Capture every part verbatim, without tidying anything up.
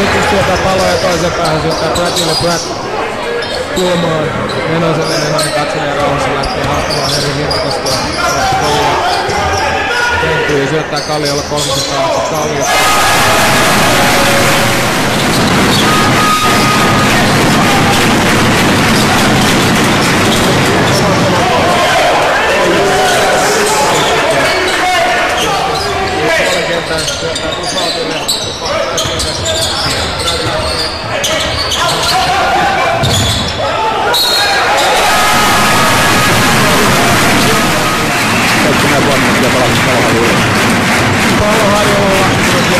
Vikings syötää palloa ja toisen päähän syöttää Prattille. Pratt kulmaan. Enoselle, Enonen katselee rauhassa, lähtee haastamaan eri Hirvikoskea. Kentyy syöttää Kalliolle kolmosen taakse. Kallio. Syöttää Dufaultille. Seitsemän vuonna ja palautus palveluille. Pallo harjolla.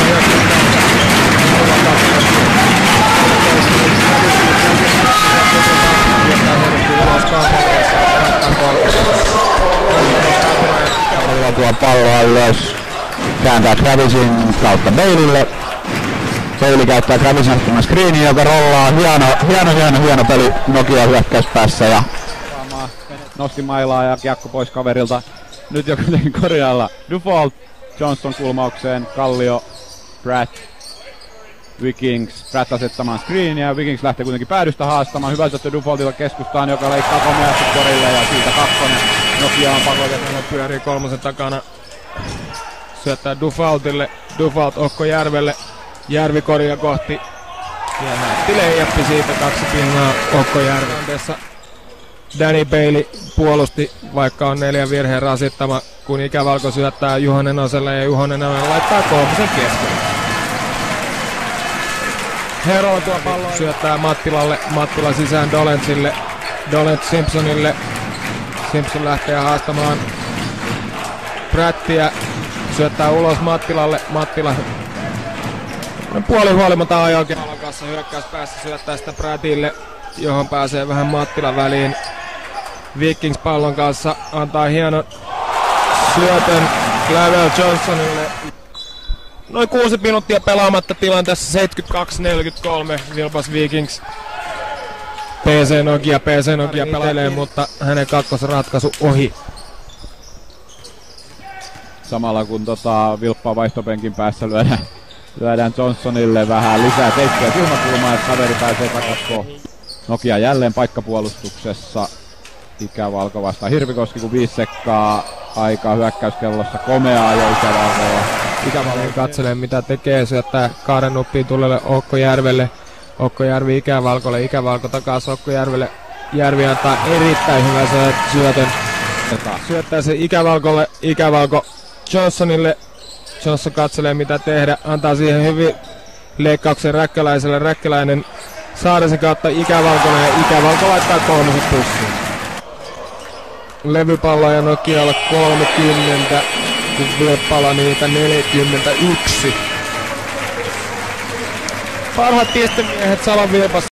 Tuo palloa ylös. Kääntää Travisin kautta Baileylle. Bailey käyttää Travisin ottamaan screeniin, joka rollaa. Hieno, hieno, hieno, hieno peli Nokia hyökkäyspäässä. Ja nosti mailaa ja kiekko pois kaverilta. Nyt jo kuitenkin korjailla. Dufault Johnson kulmaukseen. Kallio, Pratt, Vikings. Pratt asettamaan screeniä. Vikings lähtee kuitenkin päädystä haastamaan. Hyvä syöttö Dufaultilta keskustaan, joka leikkaa komeasti korille ja siitä kakkonen. Nokia on pakotettu. Pyörii kolmosen takana. Syöttää Dufaultille. Dufault Okko Järvelle. Järvi korjaa kohti. Ja näytti leijappi siitä. Kaksi pinnaa Okko Järvessä. Danny Bailey puolusti, vaikka on neljän virheen rasittama, kun Ikävalko syöttää Juhonen Oselle ja Juhonen Oselle laittaa kolmosen kesken. Hero tuo palloa syöttää Mattilalle. Mattila sisään Dolentsille. Dolents Simpsonille. Simpson lähtee haastamaan Prattia. Syöttää ulos Mattilalle. Mattila puoli huolimatta ajoakin Alon kanssa hyökkäyspäässä syöttää sitä Prattille, johon pääsee vähän Mattila väliin. Vikings pallon kanssa antaa hienon syötön Clavel Johnsonille. Noin kuusi minuuttia pelaamatta tilanteessa seitsemänkymmentäkaksi neljäkymmentäkolme Vilpas Vikings. P C Nokia, P C Nokia pelailee, mutta hänen kakkosratkaisu ohi. Samalla kun tota Vilppaa vaihtopenkin päässä lyödään, lyödään Johnsonille vähän lisää teikkiä silmäkulmaa, että kaveri pääsee takaisin. Nokia jälleen paikkapuolustuksessa. Ikävalko vastaan Hirvikoski, kun viisi sekkaa aikaa hyökkäyskellossa. Komeaa jo Ikävalkoa. Ikävalko katselee mitä tekee, syöttää Kaaren nuppiin tulelle Okko Järvelle. Okko Järvi Ikävalkolle, Ikävalko takaisin Okko Järvelle. Järvi antaa erittäin hyvän syötön. Syöttää se Ikävalkolle, Ikävalko Johnsonille. Johnson katselee mitä tehdä, antaa siihen hyvin leikkauksen Räkkäläiselle. Räkkäläinen Saarisen kautta Ikävalkolle ja Ikävalko laittaa kolmoset pussiin. Levypallo ja Nokialle kolmekymmentä, kun Vilppala niitä neljäkymmentäyksi. Parhaat pistemiehet Salon Vilpas.